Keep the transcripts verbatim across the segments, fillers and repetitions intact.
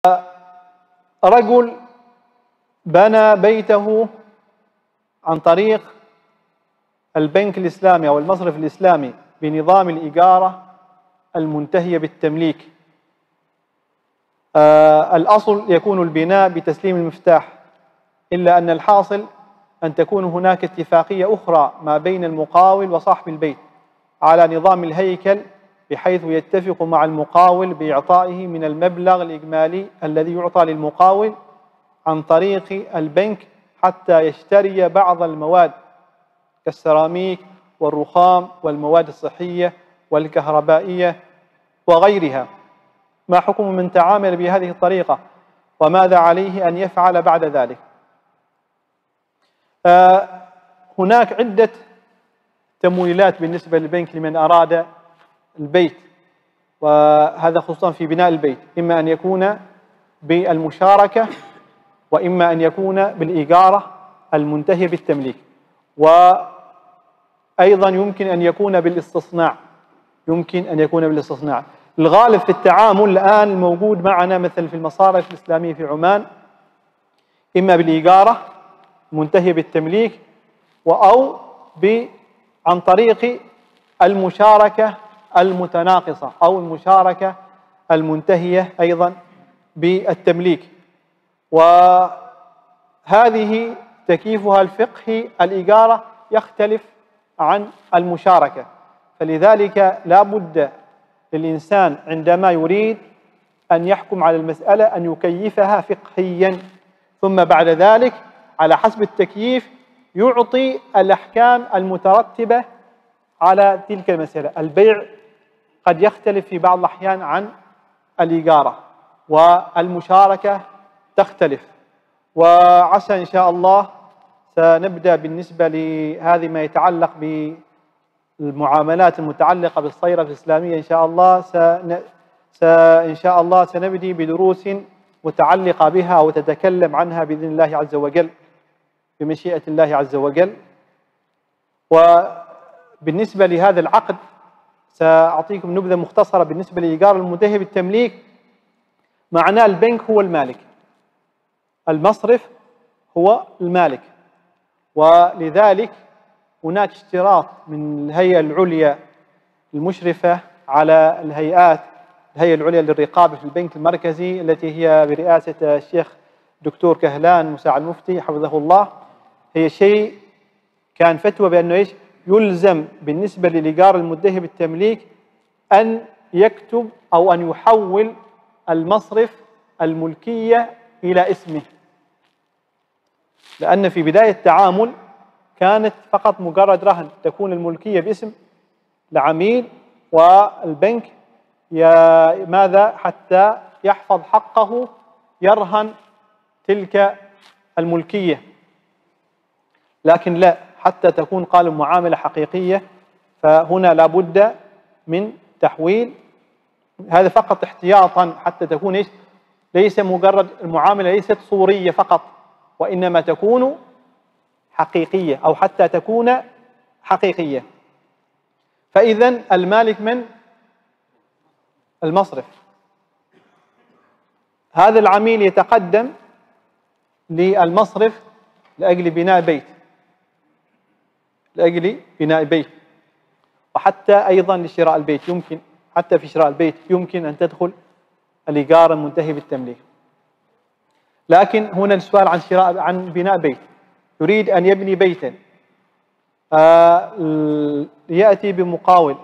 رجل بنى بيته عن طريق البنك الإسلامي أو المصرف الإسلامي بنظام الإجارة المنتهية بالتمليك. آه الأصل يكون البناء بتسليم المفتاح، إلا أن الحاصل أن تكون هناك اتفاقية أخرى ما بين المقاول وصاحب البيت على نظام الهيكل، بحيث يتفق مع المقاول بإعطائه من المبلغ الإجمالي الذي يعطى للمقاول عن طريق البنك حتى يشتري بعض المواد كالسيراميك والرخام والمواد الصحية والكهربائية وغيرها. ما حكم من تعامل بهذه الطريقة، وماذا عليه أن يفعل بعد ذلك؟ آه هناك عدة تمويلات بالنسبة للبنك لمن أراد البيت، وهذا خصوصا في بناء البيت، إما أن يكون بالمشاركة وإما أن يكون بالإجارة المنتهية بالتمليك، وأيضا يمكن أن يكون بالاستصناع يمكن أن يكون بالاستصناع. الغالب في التعامل الآن الموجود معنا مثل في المصارف الإسلامية في عمان إما بالإجارة منتهية بالتمليك أو عن طريق المشاركة المتناقصة أو المشاركة المنتهية أيضا بالتمليك. وهذه تكييفها الفقهي الإجارة يختلف عن المشاركة، فلذلك لا بد للإنسان عندما يريد أن يحكم على المسألة أن يكيفها فقهيا، ثم بعد ذلك على حسب التكييف يعطي الأحكام المترتبة على تلك المسألة. البيع قد يختلف في بعض الأحيان عن الإجارة، والمشاركة تختلف. وعسى إن شاء الله سنبدأ بالنسبة لهذه ما يتعلق بالمعاملات المتعلقة بالصيرفة الإسلامية إن شاء الله سن... س... إن شاء الله سنبدأ بدروس متعلقة بها وتتكلم عنها بإذن الله عز وجل بمشيئة الله عز وجل. وبالنسبة لهذا العقد سأعطيكم نبذة مختصرة بالنسبة للإيجار المنتهي بالتمليك. معناه البنك هو المالك، المصرف هو المالك، ولذلك هناك اشتراط من الهيئة العليا المشرفة على الهيئات، الهيئة العليا للرقابة في البنك المركزي التي هي برئاسة الشيخ دكتور كهلان مساعد المفتي حفظه الله. هي شيء كان فتوى بأنه إيش يلزم بالنسبة للإيجار المنتهي بالتمليك أن يكتب أو أن يحول المصرف الملكية إلى اسمه، لأن في بداية التعامل كانت فقط مجرد رهن، تكون الملكية باسم العميل والبنك يا ماذا حتى يحفظ حقه يرهن تلك الملكية. لكن لا، حتى تكون قال معاملة حقيقية فهنا لابد من تحويل، هذا فقط احتياطا حتى تكون إيش ليس مجرد المعاملة ليست صورية فقط، وإنما تكون حقيقية أو حتى تكون حقيقية. فإذا المالك من؟ المصرف. هذا العميل يتقدم للمصرف لأجل بناء بيت لأجل بناء بيت وحتى أيضا لشراء البيت، يمكن حتى في شراء البيت يمكن أن تدخل الإيجار المنتهي بالتمليك. لكن هنا السؤال عن شراء عن بناء بيت، يريد أن يبني بيتا، آه يأتي بمقاول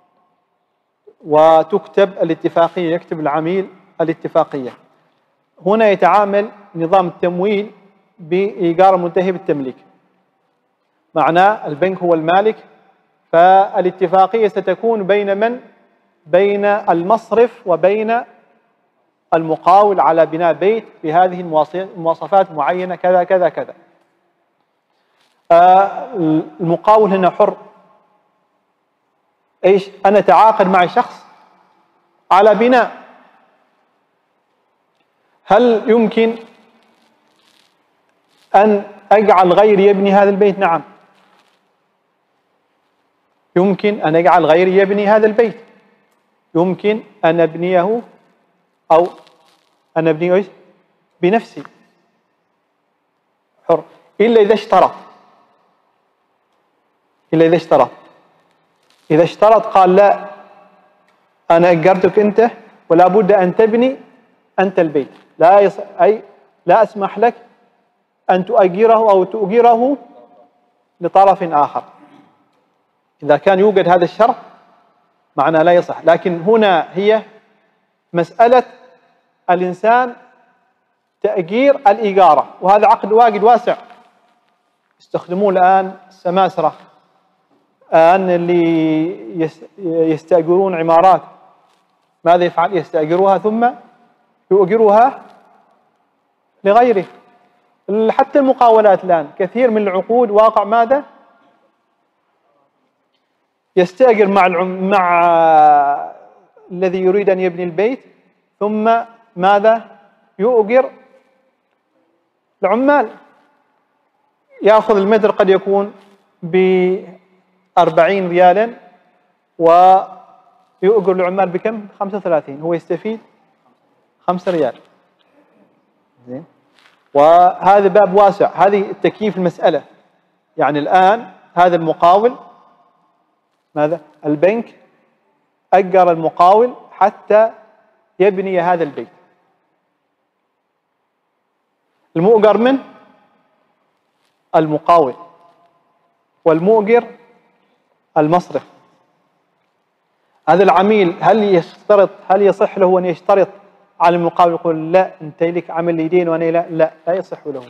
وتكتب الاتفاقية، يكتب العميل الاتفاقية. هنا يتعامل نظام التمويل بإيجار منتهي بالتمليك، معناه البنك هو المالك، فالاتفاقية ستكون بين من؟ بين المصرف وبين المقاول على بناء بيت بهذه المواصفات معينة كذا كذا كذا. آه المقاول هنا حر، ايش؟ أنا تعاقد مع شخص على بناء، هل يمكن أن أجعل غيري يبني هذا البيت؟ نعم، يمكن أن أجعل غيري يبني هذا البيت، يمكن أن أبنيه أو أنا أبني إيش؟ بنفسي حر، إلا إذا اشترط، إلا إذا اشترط إذا اشترط قال لا أنا أجرتك أنت ولا بد أن تبني أنت البيت، لا يص... أي لا أسمح لك أن تؤجره أو تؤجره لطرف آخر. إذا كان يوجد هذا الشرط معناه لا يصح. لكن هنا هي مسألة الإنسان تأجير الإجارة، وهذا عقد واجد واسع يستخدموه الآن السماسرة، الآن اللي يستأجرون عمارات ماذا يفعل؟ يستأجروها ثم يؤجرها لغيره. حتى المقاولات الآن كثير من العقود واقع ماذا؟ يستأجر مع العم... مع الذي يريد أن يبني البيت، ثم ماذا؟ يؤجر العمال، يأخذ المتر قد يكون بأربعين ريالا ويؤجر العمال بكم؟ خمسة وثلاثين، هو يستفيد خمسة ريال. زين. وهذا باب واسع، هذه التكييف المسألة. يعني الآن هذا المقاول ماذا؟ البنك أجر المقاول حتى يبني هذا البيت. المؤجر من؟ المقاول، والمؤجر المصرف. هذا العميل هل يشترط هل يصح له أن يشترط على المقاول يقول لا أنت لك عمل يدين وأنا لا لا لا يصح له،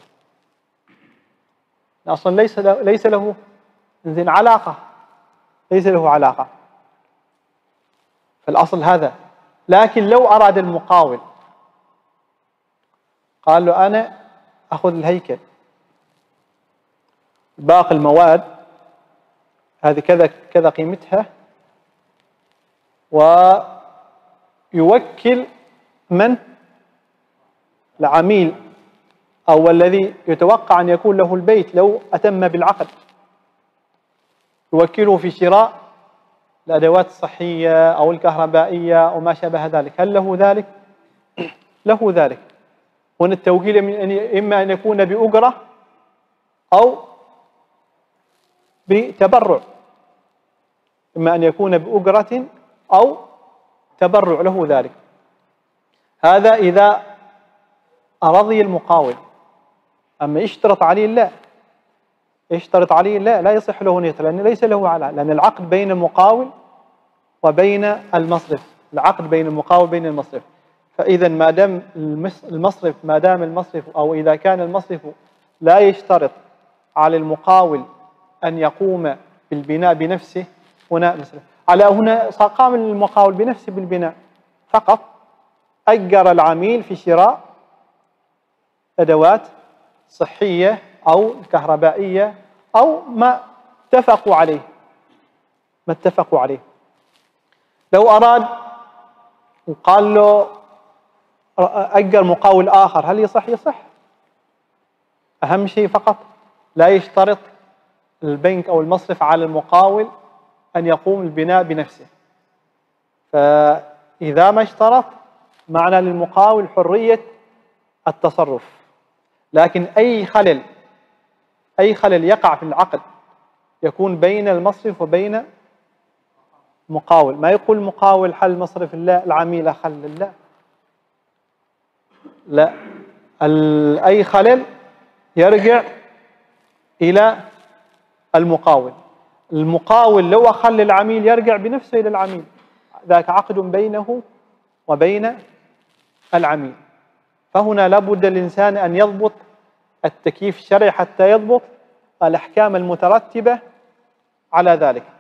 أصلا ليس له ليس له زين علاقة ليس له علاقة، فالأصل هذا. لكن لو أراد المقاول قال له أنا أخذ الهيكل باقي المواد هذه كذا كذا قيمتها، ويوكل من؟ العميل أو الذي يتوقع أن يكون له البيت لو أتم بالعقد، يوكله في شراء الأدوات الصحية أو الكهربائية أو ما شابه ذلك. هل له ذلك؟ له ذلك. وأن التوكيل إما أن يكون بأجرة أو بتبرع، إما أن يكون بأجرة أو تبرع، له ذلك. هذا إذا رضي المقاول. أما يشترط عليه لا، يشترط عليه لا لا يصح له نية، لأن ليس له على، لأن العقد بين المقاول وبين المصرف، العقد بين المقاول وبين المصرف. فإذا ما دام المصرف ما دام المصرف أو إذا كان المصرف لا يشترط على المقاول أن يقوم بالبناء بنفسه، هنا مثلا على هنا قام المقاول بنفسه بالبناء فقط، أجر العميل في شراء أدوات صحية أو كهربائية أو ما اتفقوا عليه ما اتفقوا عليه. لو أراد وقال له أجر مقاول آخر هل يصح؟ يصح. أهم شيء فقط لا يشترط البنك أو المصرف على المقاول أن يقوم البناء بنفسه. فإذا ما اشترط معنى للمقاول حرية التصرف. لكن أي خلل أي خلل يقع في العقد يكون بين المصرف وبين المقاول. ما يقول المقاول حل مصرف لا، العميل خلل لا لا، أي خلل يرجع إلى المقاول. المقاول لو أخل العميل يرجع بنفسه إلى العميل، ذاك عقد بينه وبين العميل. فهنا لابد الإنسان أن يضبط التكييف الشرعي حتى يضبط الأحكام المترتبة على ذلك.